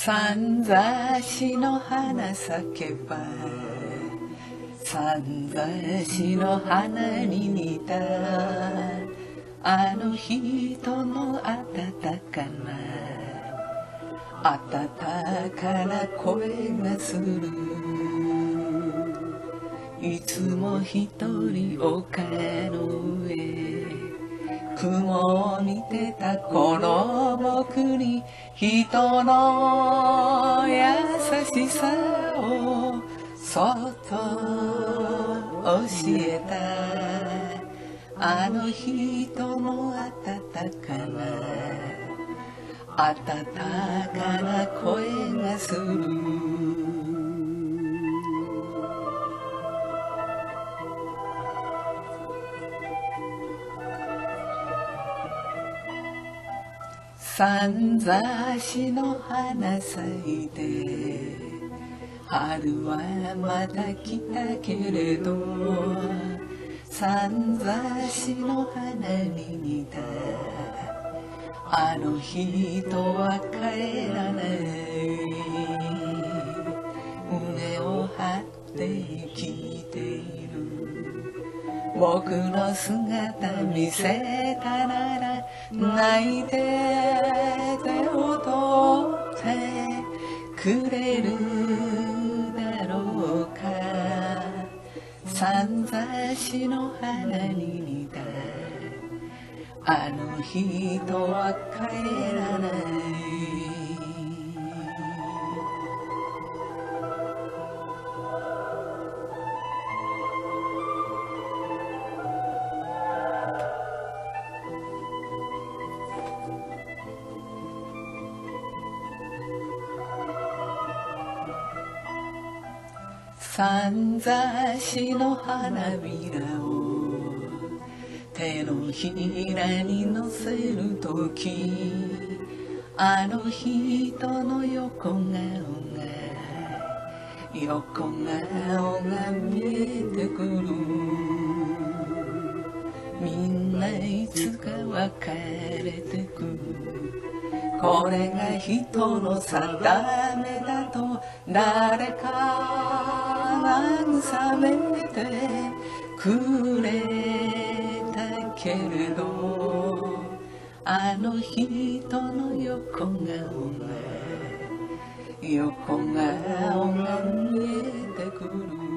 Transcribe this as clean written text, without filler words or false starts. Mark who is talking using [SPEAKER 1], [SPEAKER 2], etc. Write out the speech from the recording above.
[SPEAKER 1] さんざしの花咲けばさんざしの花に似たあの人の温かな声がする。いつも一人丘の上雲を見てたこの僕に人の優しさをそっと教えたあの人の温かな声がする。さんざしの花咲いて春はまた来たけれどさんざしの花に似たあの人は帰らない胸を張って生きている。僕の姿見せたなら泣いて手を取ってくれるだろうか。さんざしの花に似たあの人は帰らない。さんざしの花びらを手のひらに乗せるときあの人の横顔が見えてくる。みんないつか別れてく。これが人の定めだと誰か慰めてくれたけれどあの人の横顔が見えてくる。